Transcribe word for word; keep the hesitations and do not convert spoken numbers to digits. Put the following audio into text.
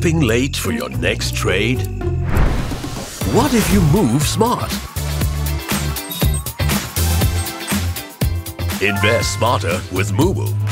Shopping late for your next trade? What if you move smart? Invest smarter with moomoo.